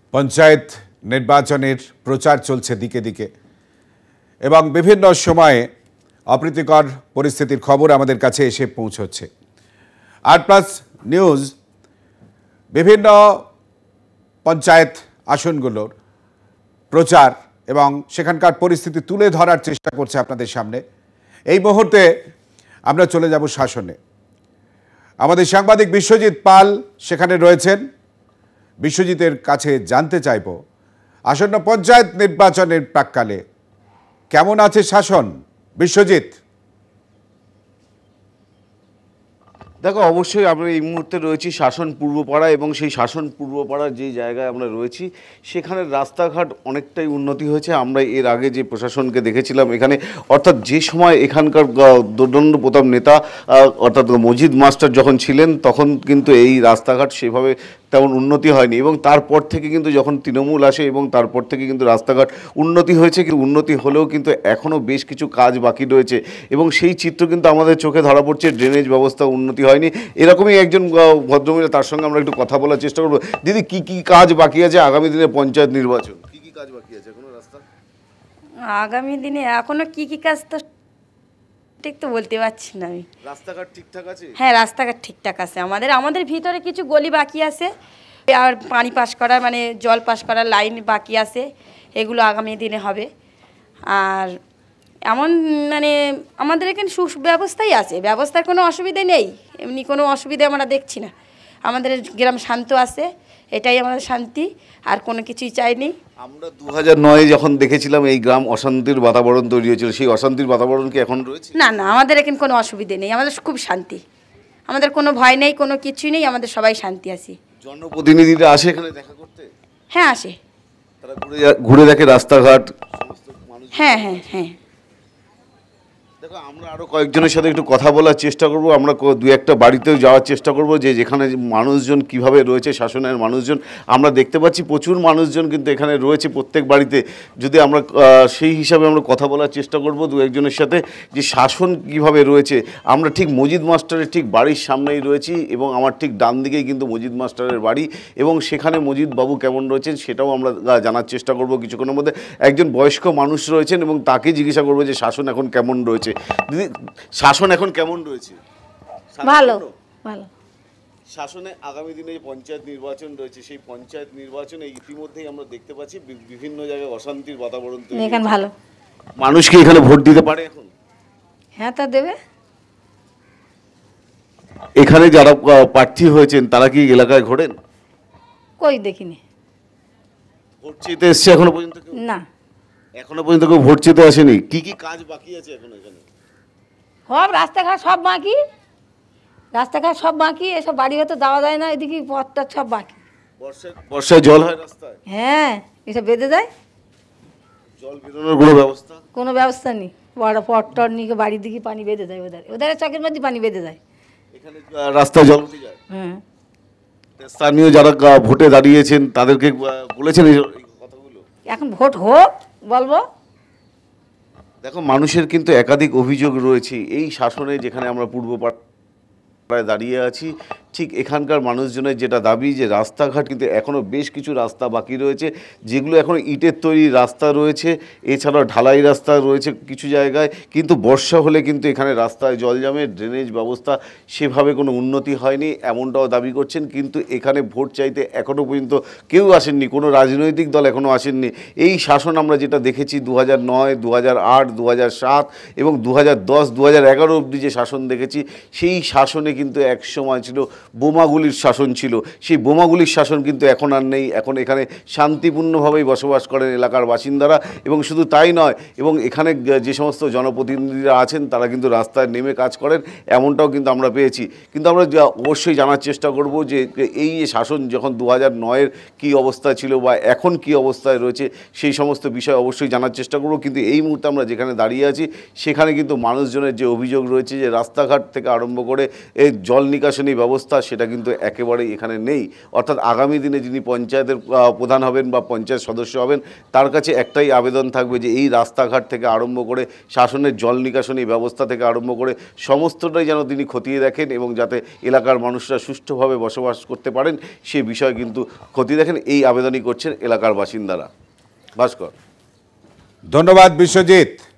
পঞ্চায়েত নির্বাচনের প্রচার চলছে দিকে দিকে এবং বিভিন্ন সময়ে অপ্রীতিকর পরিস্থিতির খবর আমাদের কাছে এসে পৌঁছচ্ছে। আর+ নিউজ বিভিন্ন পঞ্চায়েত আসনগুলোর প্রচার এবং সেখানকার পরিস্থিতি তুলে ধরার চেষ্টা করছে আপনাদের সামনে। এই মুহূর্তে আমরা চলে যাব শাসনে। আমাদের সাংবাদিক বিশ্বজিৎ পাল সেখানে রয়েছেন। বিশ্বজিতের কাছে জানতে চাইব, আসন্ন পঞ্চায়েত নির্বাচনের প্রাক্কালে কেমন আছে শাসন? বিশ্বজিৎ, দেখো, অবশ্যই আমরা এই মুহূর্তে রয়েছি শাসন পূর্বপাড়া এবং সেই শাসন পূর্বপাড়ার যে জায়গায় আমরা রয়েছি সেখানে রাস্তাঘাট অনেকটাই উন্নতি হয়েছে। আমরা এর আগে যে প্রশাসনকে দেখেছিলাম এখানে, অর্থাৎ যে সময় এখানকার দোর্দণ্ড প্রতাপ নেতা অর্থাৎ মজিদ মাস্টার যখন ছিলেন তখন কিন্তু এই রাস্তাঘাট সেভাবে তেমন উন্নতি হয়নি এবং তারপর থেকে কিন্তু যখন তৃণমূল আসে এবং তারপর থেকে কিন্তু রাস্তাঘাট উন্নতি হয়েছে। কিন্তু উন্নতি হলেও কিন্তু এখনও বেশ কিছু কাজ বাকি রয়েছে এবং সেই চিত্র কিন্তু আমাদের চোখে ধরা পড়ছে। ড্রেনেজ ব্যবস্থা উন্নতি হয়নি। এরকমই একজন ভদ্রমহিলা, তার সঙ্গে আমরা একটু কথা বলার চেষ্টা করবো। দিদি, কি কি কাজ বাকি আছে আগামী দিনে পঞ্চায়েত নির্বাচন? কি কি কাজ বাকি আছে কোনো রাস্তা আগামী দিনে? এখনো কি কি কাজ তো ঠিক তো বলতে পারছি না আমি। রাস্তাঘাট ঠিকঠাক আছে? হ্যাঁ, রাস্তাঘাট ঠিকঠাক আছে। আমাদের ভিতরে কিছু গলি বাকি আছে, আর পানি পাস করা মানে জল পাস করার লাইন বাকি আছে, এগুলো আগামী দিনে হবে। আর এমন মানে আমাদের এখানে সুব্যবস্থাই আছে, ব্যবস্থার কোনো অসুবিধা নেই, এমনি কোনো অসুবিধা আমরা দেখছি না। আমাদের গ্রাম শান্ত আছে, এটাই আমাদের শান্তি, আর কোনো কিছুই চাইনি। আমরা 2009 যখন দেখেছিলাম এই গ্রাম অশান্তির বাতাবরণ তৈরি হয়েছিল, সেই অশান্তির বাতাবরণ কি এখন রয়েছে? না না, আমাদের এখানে কোনো অসুবিধে নেই, আমাদের খুব শান্তি, আমাদের কোনো ভয় নেই, কোনো কিছুই নেই, আমাদের সবাই শান্তি আছি। জনপ্রতিনিধিরা আসে এখানে দেখা করতে? হ্যাঁ, আসে। তারা ঘুরে দেখে রাস্তাঘাট? হ্যাঁ হ্যাঁ হ্যাঁ। দেখো, আমরা আরও কয়েকজনের সাথে একটু কথা বলার চেষ্টা করব। আমরা দু একটা বাড়িতেও যাওয়ার চেষ্টা করব যে যেখানে মানুষজন কিভাবে রয়েছে, শাসনের মানুষজন। আমরা দেখতে পাচ্ছি প্রচুর মানুষজন কিন্তু এখানে রয়েছে প্রত্যেক বাড়িতে। যদি আমরা সেই হিসাবে আমরা কথা বলার চেষ্টা করব দু একজনের সাথে যে শাসন কিভাবে রয়েছে। আমরা ঠিক মজিদ মাস্টারের ঠিক বাড়ির সামনেই রয়েছি এবং আমার ঠিক ডান দিকেই কিন্তু মজিদ মাস্টারের বাড়ি এবং সেখানে মজিদ বাবু কেমন রয়েছেন সেটাও আমরা জানার চেষ্টা করব কিছুক্ষণের মধ্যে। একজন বয়স্ক মানুষ রয়েছেন এবং তাকে জিজ্ঞাসা করবো যে শাসন এখন কেমন রয়েছে। দিদি, শাসন এখন কেমন রয়েছে? ভালো ভালো। শাসনে আগামী দিনে যে পঞ্চায়েত নির্বাচন রয়েছে সেই পঞ্চায়েত নির্বাচনে ইতিমধ্যেই আমরা দেখতে পাচ্ছি বিভিন্ন জায়গায় অশান্তির বাতাবরণ তৈরি। এখানে ভালো। মানুষ কি এখানে ভোট দিতে পারে এখন? হ্যাঁ, তা দেবে। এখানে যারা প্রার্থী হয়েছেন তারা কি এলাকায় ঘোরেন? কই দেখিনি। ভোট চেতে এসছে এখনো পর্যন্ত? না, এখনো পর্যন্ত কেউ ভোট চেতে আসেনি। কি কি কাজ বাকি আছে এখন এখানে? সব রাস্তাঘাট সব বাকি, রাস্তাঘাট সব বাকি, এসব বাড়ি হয়তো যাওয়া যায় না, এদিকে পথটা সব বাকি। বর্ষায় জল হয় রাস্তায়? হ্যাঁ, এসব বেঁধে যায়। জল বেরোনোর কোনো ব্যবস্থা? কোনো ব্যবস্থা নেই, বড় পটটর নিয়ে বাড়ির দিকে পানি বেঁধে যায়, ওদের চকের মধ্যে পানি বেঁধে যায়। এখানে রাস্তায় জল উঠে যায়? হুম। স্থানীয় যারা ভোটে দাঁড়িয়েছেন তাদেরকে বলেছেন এই কথাগুলো? এখন ভোট হোক বলবো। দেখো, মানুষের কিন্তু একাধিক অভিযোগ রয়েছে এই শাসনে। যেখানে আমরা পূর্বপাড়ায় দাঁড়িয়ে আছি ঠিক এখানকার মানুষজনের যেটা দাবি যে রাস্তাঘাট কিন্তু এখনও বেশ কিছু রাস্তা বাকি রয়েছে, যেগুলো এখনও ইটের তৈরি রাস্তা রয়েছে, এছাড়াও ঢালাই রাস্তা রয়েছে কিছু জায়গায়। কিন্তু বর্ষা হলে কিন্তু এখানে রাস্তায় জল জমে, ড্রেনেজ ব্যবস্থা সেভাবে কোনো উন্নতি হয়নি এমনটাও দাবি করছেন। কিন্তু এখানে ভোট চাইতে এখনও পর্যন্ত কেউ আসেননি, কোনো রাজনৈতিক দল এখনও আসেননি। এই শাসন আমরা যেটা দেখেছি 2009, 2008, 2007 এবং 2010, 2011 অবধি যে শাসন দেখেছি, সেই শাসনে কিন্তু এক সময় ছিল বোমাগুলির শাসন ছিল। সেই বোমাগুলির শাসন কিন্তু এখন আর নেই। এখন এখানে শান্তিপূর্ণভাবেই বসবাস করেন এলাকার বাসিন্দারা এবং শুধু তাই নয়, এবং এখানে যে সমস্ত জনপ্রতিনিধিরা আছেন তারা কিন্তু রাস্তায় নেমে কাজ করেন এমনটাও কিন্তু আমরা পেয়েছি। কিন্তু আমরা অবশ্যই জানার চেষ্টা করব যে এই শাসন যখন 2009-এর কী অবস্থা ছিল বা এখন কি অবস্থায় রয়েছে সেই সমস্ত বিষয় অবশ্যই জানার চেষ্টা করব। কিন্তু এই মুহূর্তে আমরা যেখানে দাঁড়িয়ে আছি সেখানে কিন্তু মানুষজনের যে অভিযোগ রয়েছে যে রাস্তাঘাট থেকে আরম্ভ করে এই জল নিকাশনী ব্যবস্থা ব্যবস্থা সেটা কিন্তু একেবারেই এখানে নেই। অর্থাৎ আগামী দিনে যিনি পঞ্চায়েতের প্রধান হবেন বা পঞ্চায়েত সদস্য হবেন তার কাছে একটাই আবেদন থাকবে যে এই রাস্তাঘাট থেকে আরম্ভ করে শাসনের জল নিকাশনী ব্যবস্থা থেকে আরম্ভ করে সমস্তটাই যেন তিনি খতিয়ে দেখেন এবং যাতে এলাকার মানুষরা সুষ্ঠুভাবে বসবাস করতে পারেন সে বিষয়ে কিন্তু খতিয়ে দেখেন, এই আবেদনই করছেন এলাকার বাসিন্দারা। ভাস্কর। ধন্যবাদ বিশ্বজিৎ।